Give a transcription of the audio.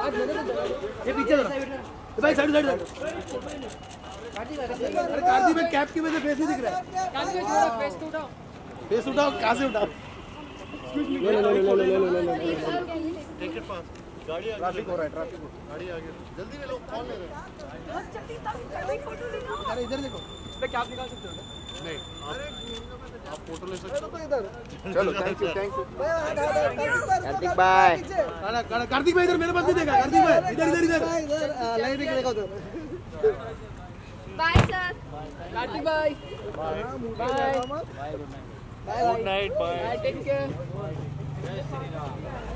ये पीछे भाई साइड साइड अरे कार्तिक भाई कैप की वजह से फेस नहीं दिख रहा है। कार्तिक थोड़ा फेस उठाओ कहाँ से उठाओ? ले गाड़ी ट्रैफिक हो रहा है ट्रैफिक गाड़ी आगे जल्दी ले लो कौन ले रहे हैं? अरे इधर देखो मैं कैप निकाल सकते हो नहीं आप फोटो ले सकते हो इधर चलो थैंक यू कार्तिक भाई कार्तिक भाई इधर मेरे पास नहीं देखा कार्तिक भाई इधर इधर इधर लाइन देख देखो उधर बाय सर कार्तिक भाई bye bye good night bye take care